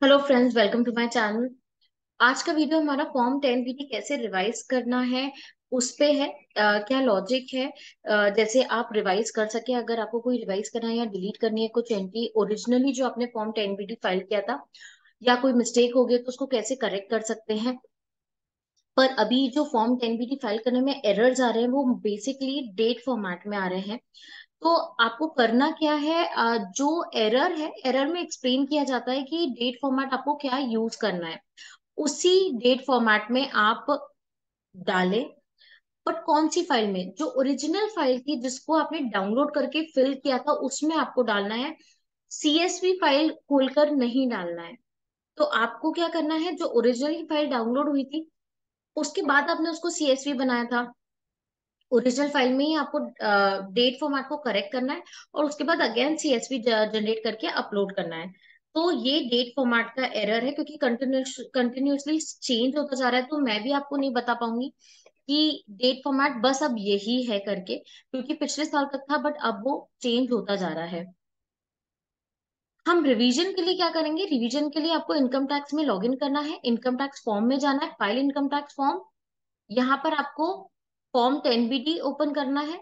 Hello friends, welcome to my channel. आज का video हमारा फॉर्म 10 कैसे रिवाइज करना है उस पे है। क्या लॉजिक है। जैसे आप रिवाइज कर सके, अगर आपको कोई रिवाइज करना है या डिलीट करनी है कुछ एंट्री ओरिजिनली जो आपने फॉर्म 10 फाइल किया था, या कोई मिस्टेक हो गई तो उसको कैसे करेक्ट कर सकते हैं। पर अभी जो फॉर्म 10 फाइल करने में एरर्स आ रहे हैं वो बेसिकली डेट फॉर्मेट में आ रहे हैं। तो आपको करना क्या है, जो एरर है एरर में एक्सप्लेन किया जाता है कि डेट फॉर्मेट आपको क्या यूज करना है। उसी डेट फॉर्मेट में आप डालें। बट कौन सी फाइल में, जो ओरिजिनल फाइल थी जिसको आपने डाउनलोड करके फिल किया था उसमें आपको डालना है। सीएसवी फाइल खोलकर नहीं डालना है। तो आपको क्या करना है, जो ओरिजिनल फाइल डाउनलोड हुई थी उसके बाद आपने उसको सीएसवी बनाया था, ओरिजिनल फाइल में ही आपको डेट फॉर्मेट को करेक्ट करना है और उसके बाद अगेन सीएसवी जनरेट करके अपलोड करना है। तो ये डेट फॉर्मेट का एरर है क्योंकि कंटिन्यूसली चेंज होता जा रहा है, तो मैं भी आपको नहीं बता पाऊंगी कि डेट फॉर्मेट बस अब यही है करके, क्योंकि पिछले साल तक था बट अब वो चेंज होता जा रहा है। हम रिवीजन के लिए क्या करेंगे, रिवीजन के लिए आपको इनकम टैक्स में लॉगिन करना है, इनकम टैक्स फॉर्म में जाना है, फाइल इनकम टैक्स फॉर्म। यहाँ पर आपको फॉर्म 10 ओपन करना है।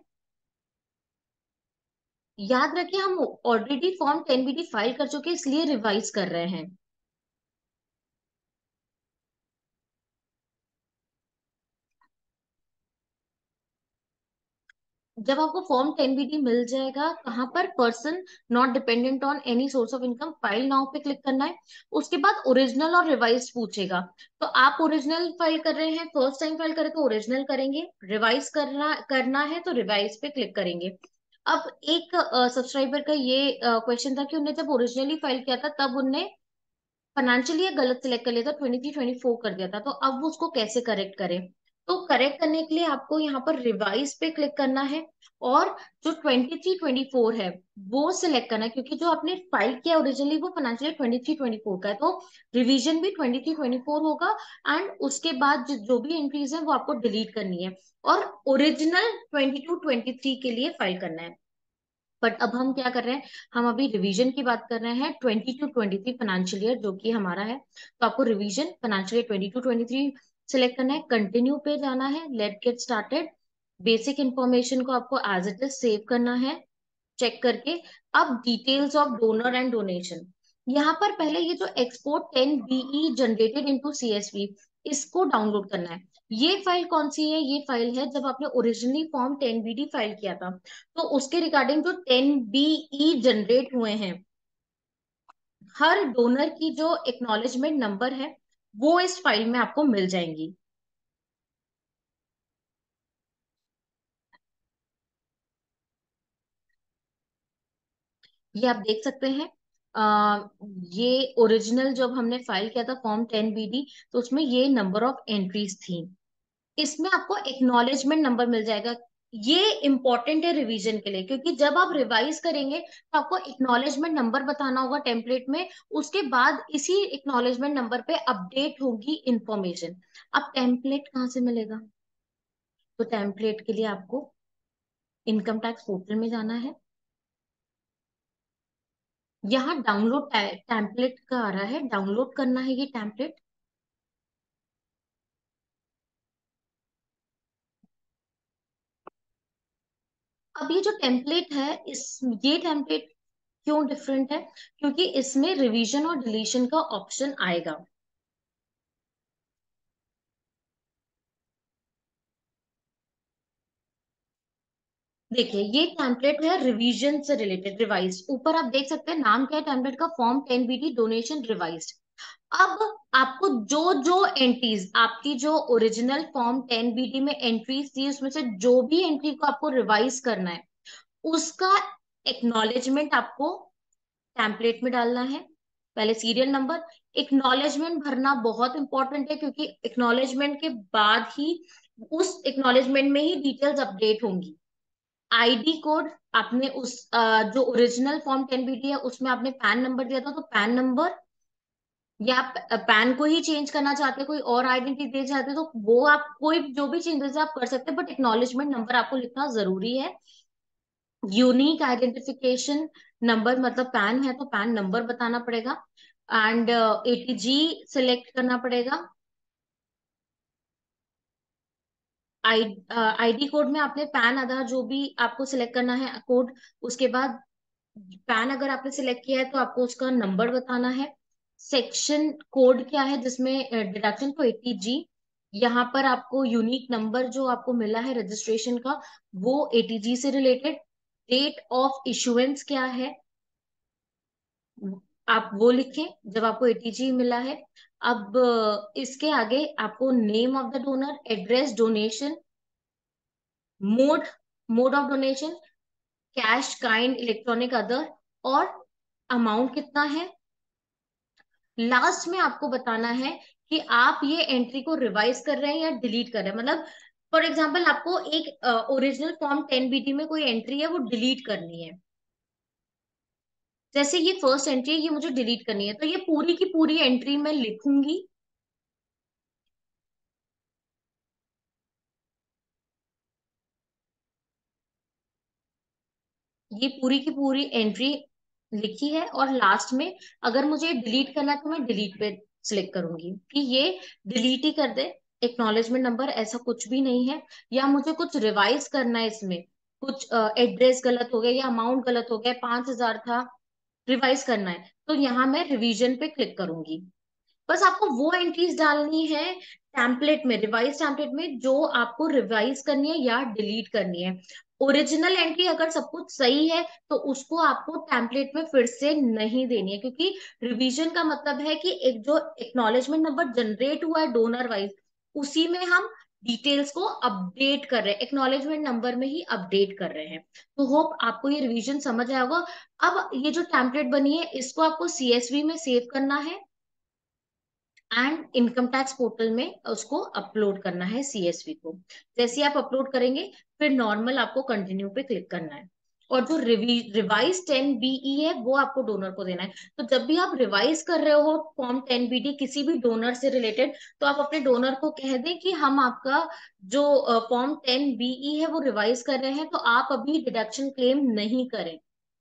याद रखिए हम ऑलरेडी फॉर्म 10 फाइल कर चुके हैं, इसलिए रिवाइज कर रहे हैं। जब आपको फॉर्म 10 मिल जाएगा, कहाँ पर person not dependent on any source of income, file now पे क्लिक करना है। उसके बाद ओरिजिनल और रिवाइज पूछेगा। तो आप ओरिजिनल फाइल कर रहे हैं, फर्स्ट टाइम फाइल करें तो ओरिजिनल करेंगे, रिवाइज करना करना है तो रिवाइज पे क्लिक करेंगे। अब एक सब्सक्राइबर का ये क्वेश्चन था कि उन्हें जब ओरिजिनली फाइल किया था तब उनने फाइनेंशियली गलत सिलेक्ट कर लिया था, 23-24 कर दिया था, तो अब वो उसको कैसे करेक्ट करें। तो करेक्ट करने के लिए आपको यहाँ पर रिवाइज पे क्लिक करना है और जो 23-24 है वो सिलेक्ट करना है, क्योंकि जो आपने फाइल किया ओरिजिनली वो फाइनेंशियली 23-24 का है, तो रिवीजन भी 23-24 होगा। एंड उसके बाद जो भी एंट्रीज है वो आपको डिलीट करनी है और ओरिजिनल 22-23 के लिए फाइल करना है। बट अब हम क्या कर रहे हैं, हम अभी रिवीजन की बात कर रहे हैं 22-23 फाइनेंशियल ईयर जो कि हमारा है। तो आपको रिवीजन फाइनेंशियल ईयर 22-23 सिलेक्ट करना है, कंटिन्यू पे जाना है, let get started. Basic information को आपको एज इट इज सेव करना है चेक करके। अब details of donor and donation, यहाँ पर पहले ये जो export 10 BE generated into CSV, इसको डाउनलोड करना है। ये फाइल कौन सी है, ये फाइल है जब आपने ओरिजिनली फॉर्म 10 BD फाइल किया था, तो उसके रिगार्डिंग जो 10 BE जनरेट हुए हैं, हर डोनर की जो एक्नॉलेजमेंट नंबर है वो इस फाइल में आपको मिल जाएंगी। ये आप देख सकते हैं। ये ओरिजिनल जब हमने फाइल किया था फॉर्म 10 BD, तो उसमें ये नंबर ऑफ एंट्रीज थी। इसमें आपको एक्नॉलेजमेंट नंबर मिल जाएगा। ये इंपॉर्टेंट है रिवीजन के लिए, क्योंकि जब आप रिवाइज करेंगे तो आपको एक्नॉलेजमेंट नंबर बताना होगा टेम्पलेट में। उसके बाद इसी एक्नॉलेजमेंट नंबर पे अपडेट होगी इंफॉर्मेशन। अब टेम्पलेट कहाँ से मिलेगा, तो टेम्पलेट के लिए आपको इनकम टैक्स पोर्टल में जाना है। यहाँ डाउनलोड टेम्पलेट का आ रहा है, डाउनलोड करना है ये टेम्पलेट। अब ये जो टेम्पलेट है, इस ये टेम्पलेट क्यों डिफरेंट है, क्योंकि इसमें रिवीजन और डिलीशन का ऑप्शन आएगा। देखिए ये टेम्पलेट है रिवीजन से रिलेटेड, रिवाइज, ऊपर आप देख सकते हैं नाम क्या है टेम्पलेट का, फॉर्म 10 BD डोनेशन रिवाइज्ड। अब आपको जो जो एंट्रीज आपकी जो ओरिजिनल फॉर्म 10 BD में एंट्रीज थी उसमें से जो भी एंट्री को आपको रिवाइज करना है उसका एक्नॉलेजमेंट आपको टेम्पलेट में डालना है। पहले सीरियल नंबर, एक्नॉलेजमेंट भरना बहुत इंपॉर्टेंट है, क्योंकि एक्नॉलेजमेंट के बाद ही उस एक्नॉलेजमेंट में ही डिटेल्स अपडेट होंगी। आईडी कोड, आपने उस जो ओरिजिनल फॉर्म 10 BD है उसमें आपने पैन नंबर दिया था, तो पैन नंबर, या आप पैन को ही चेंज करना चाहते हैं, कोई और आइडेंटिटी दे चाहते हैं, तो वो आप कोई जो भी चेंजेस आप कर सकते हैं, बट एक्नॉलेजमेंट नंबर आपको लिखना जरूरी है। यूनिक आइडेंटिफिकेशन नंबर, मतलब पैन है तो पैन नंबर बताना पड़ेगा। एंड एटीजी सिलेक्ट करना पड़ेगा। आई आईडी कोड में आपने पैन, आधार, जो भी आपको सिलेक्ट करना है कोड। उसके बाद पैन अगर आपने सिलेक्ट किया है तो आपको उसका नंबर बताना है। सेक्शन कोड क्या है जिसमें डिडक्शन को 80G। यहाँ पर आपको यूनिक नंबर जो आपको मिला है रजिस्ट्रेशन का, वो 80G से रिलेटेड। डेट ऑफ इशुएंस क्या है, आप वो लिखें जब आपको 80G मिला है। अब इसके आगे आपको name of the donor, address, donation, mode mode of donation, cash, kind, electronic, other, और अमाउंट कितना है। लास्ट में आपको बताना है कि आप ये एंट्री को रिवाइज कर रहे हैं या डिलीट कर रहे हैं। मतलब फॉर एग्जांपल आपको एक ओरिजिनल फॉर्म 10BD में कोई एंट्री है वो डिलीट करनी है। जैसे ये फर्स्ट एंट्री है, ये मुझे डिलीट करनी है, तो ये पूरी की पूरी एंट्री मैं लिखूंगी। ये पूरी की पूरी एंट्री लिखी है, और लास्ट में अगर मुझे डिलीट करना है तो मैं डिलीट पे सिलेक्ट करूंगी कि ये डिलीट ही कर दे। एक्नॉलेजमेंट नंबर ऐसा कुछ भी नहीं है। या मुझे कुछ रिवाइज करना है इसमें, कुछ एड्रेस गलत हो गया या अमाउंट गलत हो गया, 5,000 था, रिवाइज करना है, तो यहाँ मैं रिवीजन पे क्लिक करूंगी। बस आपको वो एंट्रीज डालनी है टेम्पलेट में, रिवाइज टेम्पलेट में, जो आपको रिवाइज करनी है या डिलीट करनी है। ओरिजिनल एंट्री अगर सब कुछ सही है तो उसको आपको टेम्पलेट में फिर से नहीं देनी है, क्योंकि रिवीजन का मतलब है कि एक जो एक्नॉलेजमेंट नंबर जनरेट हुआ है डोनर वाइज, उसी में हम डिटेल्स को अपडेट कर रहे हैं, एक्नॉलेजमेंट नंबर में ही अपडेट कर रहे हैं। तो होप आपको ये रिवीजन समझ आया होगा। अब ये जो टेम्पलेट बनी है इसको आपको CSV में सेव करना है, एंड इनकम टैक्स पोर्टल में उसको अपलोड करना है CSV को। जैसे ही आप अपलोड करेंगे फिर नॉर्मल आपको कंटिन्यू पे क्लिक करना है। और जो रिवाइज 10BE है वो आपको डोनर को देना है। तो जब भी आप रिवाइज कर रहे हो फॉर्म 10BD किसी भी डोनर से रिलेटेड, तो आप अपने डोनर को कह दें कि हम आपका जो फॉर्म 10BE है वो रिवाइज कर रहे हैं, तो आप अभी डिडक्शन क्लेम नहीं करें,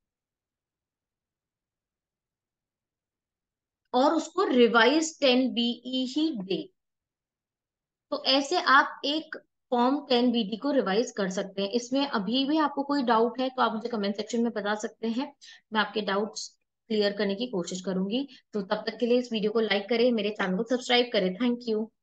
और उसको रिवाइज 10BE ही दे। तो ऐसे आप एक फॉर्म 10BD को रिवाइज कर सकते हैं। इसमें अभी भी आपको कोई डाउट है तो आप मुझे कमेंट सेक्शन में बता सकते हैं, मैं आपके डाउट्स क्लियर करने की कोशिश करूंगी। तो तब तक के लिए इस वीडियो को लाइक करें, मेरे चैनल को सब्सक्राइब करें। Thank you.